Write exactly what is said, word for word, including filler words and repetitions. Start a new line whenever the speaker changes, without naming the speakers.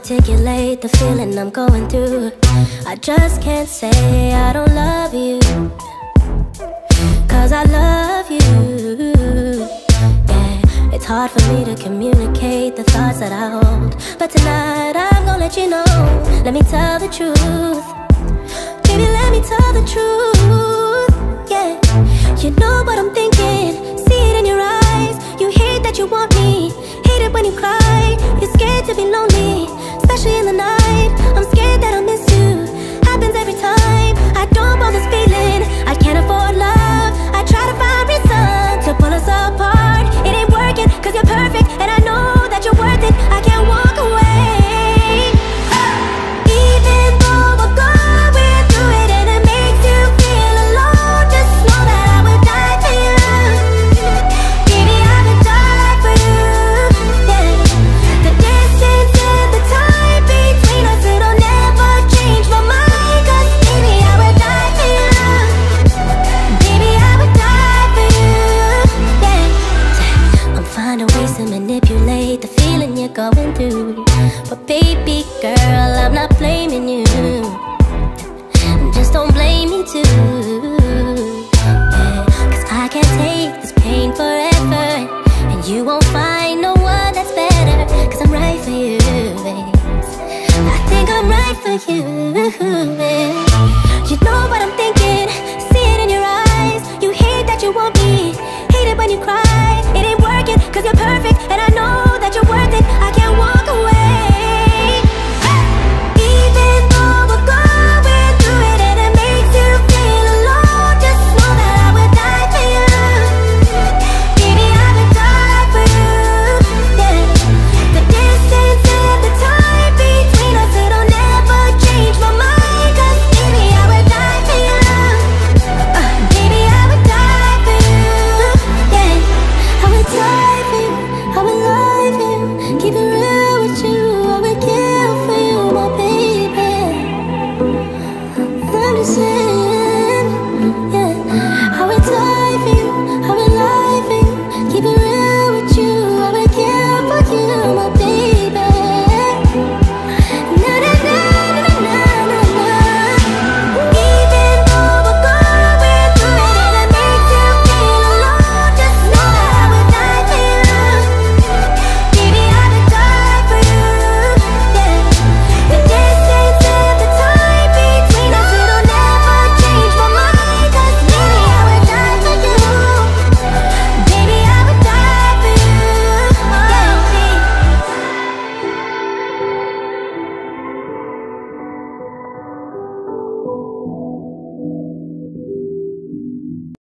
articulate the feeling I'm going through. I just can't say I don't love you, 'cause I love you. Yeah, it's hard for me to communicate the thoughts that I hold, but tonight I'm gonna let you know. Let me tell the truth, baby, let me tell the truth. Yeah, you know what I'm thinking, see it in your eyes. You hate that you want me, hate it when you cry. You're scared to be lonely, especially in the night. I'm scared that I'll miss you, happens every time. I don't want this feeling, I can't afford love. I try to find reason to pull us apart. It ain't working, 'cause you're perfect, and I know that you're worth it. I can't walk away. Even though we're going through it and it makes you feel alone, just know that I would die for you. Baby, I would die for you. Yeah. The distance and the time between us, it'll never change my mind. 'Cause baby, I would die for you. Baby, I would die for you. Yeah. I'm finding ways to manipulate the feeling you're going through, but baby girl, I'm not blaming you. Just don't blame me too.